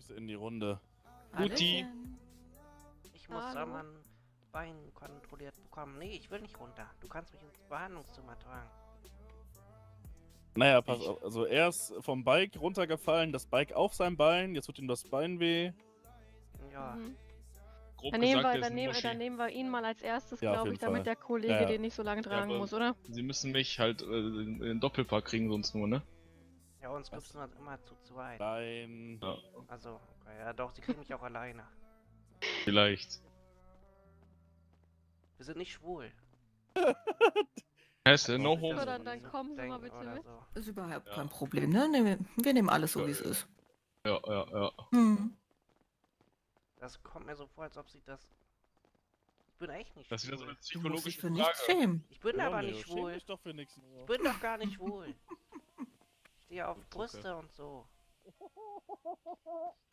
Grüße in die Runde. Guti. Ich muss Hallo. da mein Bein kontrolliert bekommen. Nee, ich will nicht runter. Du kannst mich ins Behandlungszimmer tragen. Naja, pass auf. Also er ist vom Bike runtergefallen, das Bike auf sein Bein, jetzt tut ihm das Bein weh. Ja. Mhm. Grob Dann gesagt, nehmen, wir, der ist dann, ein nehmen, Muschi. dann nehmen wir ihn mal als erstes, Ja, auf glaube jeden ich, damit Fall. der Kollege Ja, ja. den nicht so lange tragen aber- muss, oder? Sie müssen mich halt in den Doppelpack kriegen, sonst nur, ne? Ja, uns Was? gibt's nur immer zu zweit. Nein. Ja, Also, okay, ja doch, sie kriegen mich auch alleine. vielleicht. Wir sind nicht schwul. Heißt Also, no nicht, dass homo. Oder Sie dann so kommen Sie mal denken bitte oder mit. so. Ist überhaupt Ja. kein Problem, ne? Wir nehmen alles so, wie es ist. Ja, ja, ja. Hm. Das kommt mir so vor, als ob sie das... Ich bin echt nicht Das ist wieder so schwul. eine Du musst dich psychologische für nichts Frage. schämen. Ich bin Ja, aber Neo, nicht schäm schwul. dich doch für nichts. Ich bin doch gar nicht schwul. Ich stehe auf Okay. Brüste und so.